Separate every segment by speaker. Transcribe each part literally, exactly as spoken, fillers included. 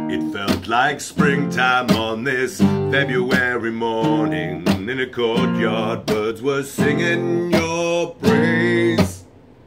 Speaker 1: It felt like springtime on this February morning. In a courtyard, birds were singing your praise.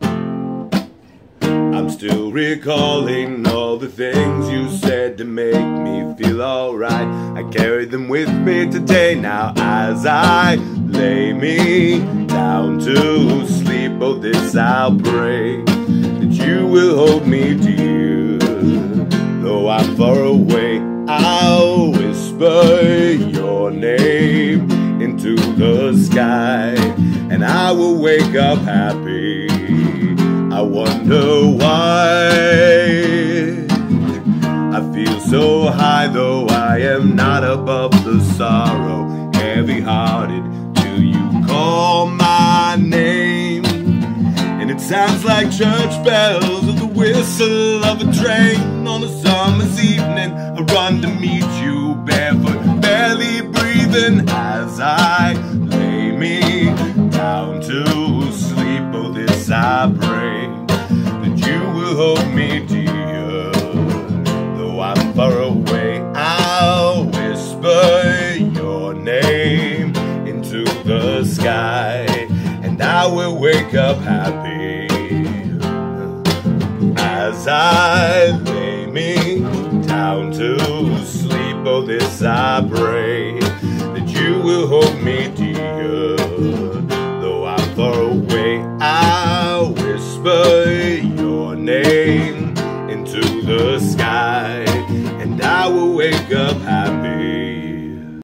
Speaker 1: I'm still recalling all the things you said to make me feel alright. I carry them with me today now as I lay me down to sleep. Oh, this I'll pray, that you will hold me dear. Though I'm far away, I'll whisper your name into the sky, and I will wake up happy. I wonder why I feel so high, though I am not above the sorrow. Heavy-hearted till you call my name, and it sounds like church bells or the whistle of a train on a summer's evening. I run to meet you barefoot, barely breathing as I lay me down to sleep. Oh, this I pray, that you will hold me dear. Though I'm far away, I'll whisper your name into the sky, and I will wake up happy as I lay me down to sleep. Oh, this I pray, that you will hold me dear.